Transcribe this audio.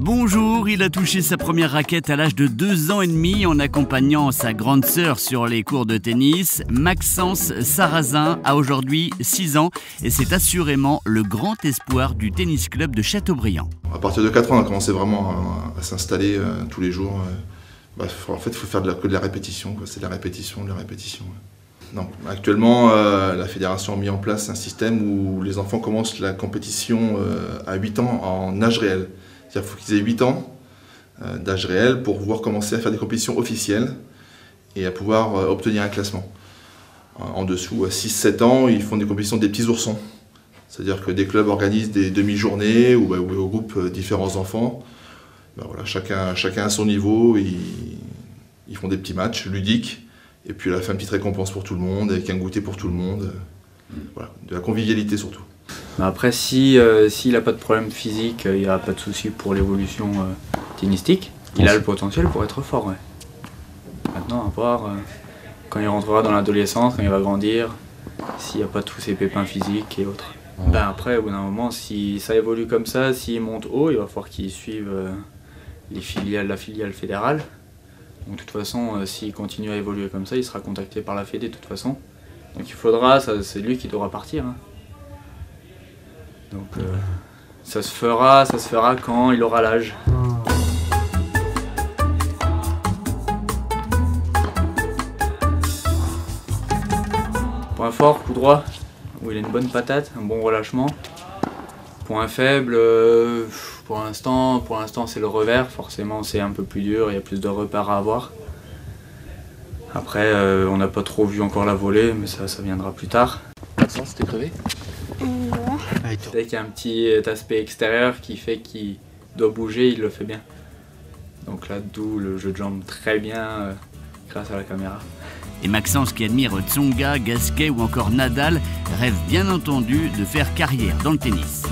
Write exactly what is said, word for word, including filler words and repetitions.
Bonjour, il a touché sa première raquette à l'âge de deux ans et demi en accompagnant sa grande sœur sur les cours de tennis. Maxence Sarrazin a aujourd'hui six ans et c'est assurément le grand espoir du tennis club de Châteaubriand. À partir de quatre ans, on a commencé vraiment à, à s'installer euh, tous les jours. Euh, bah, en fait, il faut faire de la, que de la répétition, c'est de la répétition, de la répétition. Ouais. Non, actuellement, euh, la fédération a mis en place un système où les enfants commencent la compétition euh, à huit ans en âge réel. C'est-à-dire qu'il faut qu'ils aient huit ans euh, d'âge réel pour pouvoir commencer à faire des compétitions officielles et à pouvoir euh, obtenir un classement. En dessous, à six sept ans, ils font des compétitions des petits oursons. C'est-à-dire que des clubs organisent des demi-journées où, où ils regroupent différents enfants. Ben voilà, chacun, chacun à son niveau, ils, ils font des petits matchs ludiques. Et puis à la fin, une petite récompense pour tout le monde, avec un goûter pour tout le monde. Voilà, de la convivialité surtout. Après, si, euh, s'il n'a pas de problème physique, il n'y aura pas de souci pour l'évolution euh, tennistique. Il a le potentiel pour être fort. Ouais. Maintenant, à voir euh, quand il rentrera dans l'adolescence, quand il va grandir, s'il n'y a pas tous ces pépins physiques et autres. Ouais. Ben après, au bout d'un moment, si ça évolue comme ça, s'il monte haut, il va falloir qu'il suive euh, les filiales, la filiale fédérale. Donc, de toute façon, euh, s'il continue à évoluer comme ça, il sera contacté par la Fédé de toute façon. Donc il faudra, ça, c'est lui qui devra partir. Hein. Donc euh, ça se fera, ça se fera quand il aura l'âge. Point fort, coup droit, où il a une bonne patate, un bon relâchement. Point faible, euh, pour l'instant, pour l'instant c'est le revers, forcément c'est un peu plus dur, il y a plus de repères à avoir. Après, euh, on n'a pas trop vu encore la volée, mais ça, ça viendra plus tard. Maxence, t'es crevé? Non. Dès qu'il y a un petit aspect extérieur qui fait qu'il doit bouger, il le fait bien. Donc là, d'où le jeu de jambes très bien euh, grâce à la caméra. Et Maxence, qui admire Tsonga, Gasquet ou encore Nadal, rêve bien entendu de faire carrière dans le tennis.